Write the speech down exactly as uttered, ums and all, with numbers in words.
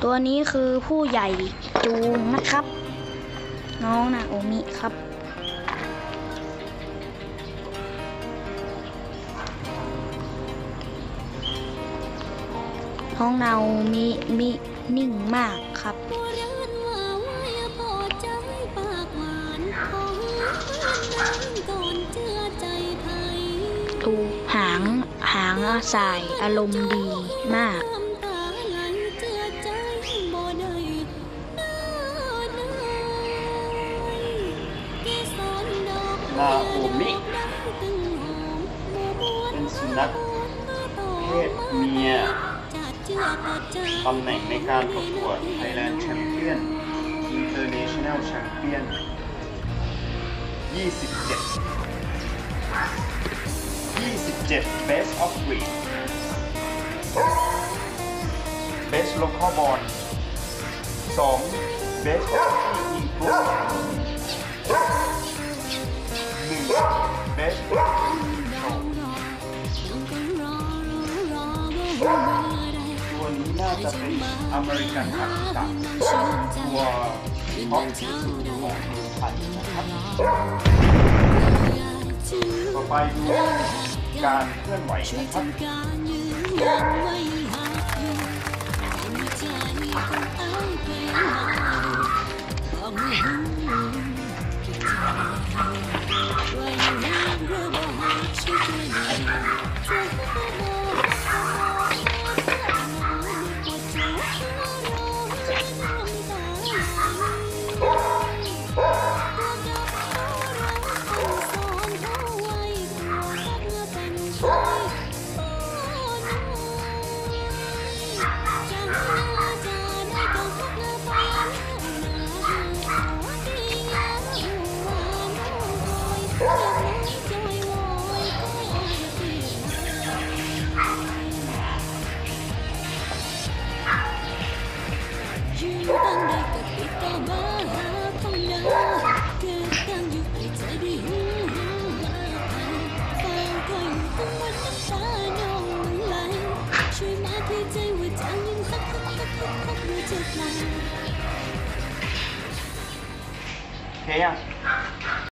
ตัวนี้คือผู้ใหญ่จูงนะครับน้องนาโอมิครับน้องนาโอมิมินิ่งมากครับดูหางหางสายอารมณ์ดีมากนาโอมิเป็นสุนัขเพศเมียตำแหน่งในการประกวด Thailand Champion International Champion ยี่สิบเจ็ด ยี่สิบเจ็ด Best of Breed Best Local Born สอง Best of Breed Improved หนึ่ง Best of Breed Show ตัวนี้น่าจะเป็นอเมริกันฮัสกี้ตัวท็อปที่สุดของเมืองไทยนะครับต่อไปดูการเคลื่อนไหวโอเคอ่ะ